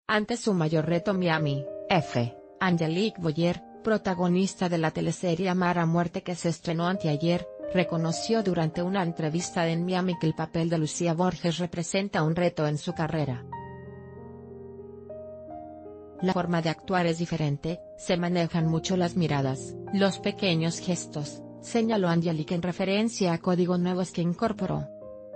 Ante su mayor reto Miami, Angelique Boyer, protagonista de la teleserie Amar a Muerte que se estrenó anteayer, reconoció durante una entrevista en Miami que el papel de Lucía Borges representa un reto en su carrera. La forma de actuar es diferente, se manejan mucho las miradas, los pequeños gestos, señaló Angelique en referencia a Código Nuevos que incorporó.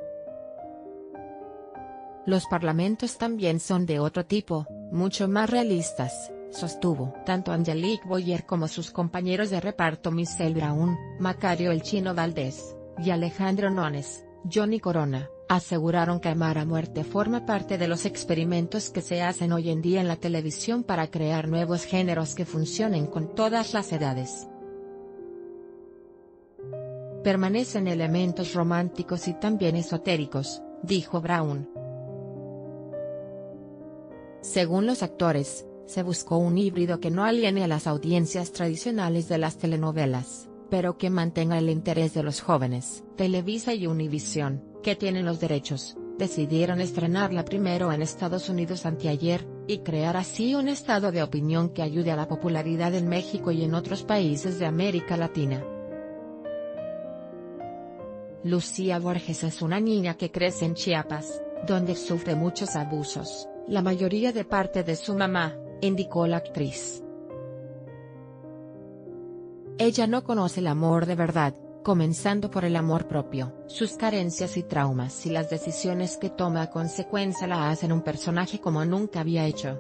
Los parlamentos también son de otro tipo, mucho más realistas, sostuvo. Tanto Angelique Boyer como sus compañeros de reparto Michelle Brown, Macario El Chino Valdés, y Alejandro Nones, Johnny Corona, aseguraron que Amar a Muerte forma parte de los experimentos que se hacen hoy en día en la televisión para crear nuevos géneros que funcionen con todas las edades. Permanecen elementos románticos y también esotéricos, dijo Brown. Según los actores, se buscó un híbrido que no aliene a las audiencias tradicionales de las telenovelas, pero que mantenga el interés de los jóvenes. Televisa y Univision, que tienen los derechos, decidieron estrenarla primero en Estados Unidos anteayer, y crear así un estado de opinión que ayude a la popularidad en México y en otros países de América Latina. Lucía Borges es una niña que crece en Chiapas, donde sufre muchos abusos, la mayoría de parte de su mamá, indicó la actriz. Ella no conoce el amor de verdad, comenzando por el amor propio. Sus carencias y traumas y las decisiones que toma a consecuencia la hacen un personaje como nunca había hecho.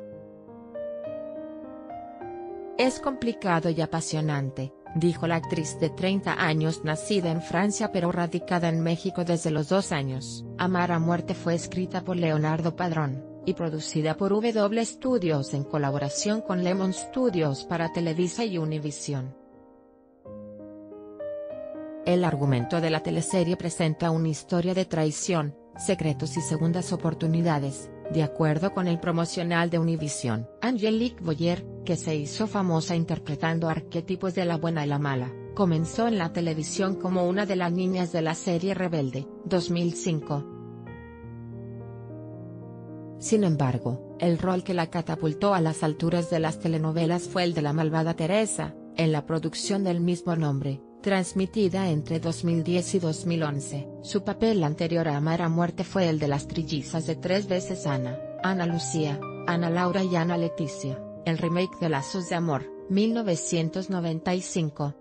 Es complicado y apasionante, dijo la actriz de 30 años nacida en Francia pero radicada en México desde los 2 años. Amar a Muerte fue escrita por Leonardo Padrón, y producida por W Studios en colaboración con Lemon Studios para Televisa y Univision. El argumento de la teleserie presenta una historia de traición, secretos y segundas oportunidades, de acuerdo con el promocional de Univision. Angelique Boyer, que se hizo famosa interpretando arquetipos de la buena y la mala, comenzó en la televisión como una de las niñas de la serie Rebelde, 2005. Sin embargo, el rol que la catapultó a las alturas de las telenovelas fue el de la malvada Teresa, en la producción del mismo nombre, transmitida entre 2010 y 2011. Su papel anterior a Amar a Muerte fue el de las trillizas de 3 veces Ana, Ana Lucía, Ana Laura y Ana Leticia, el remake de Lazos de Amor, 1995.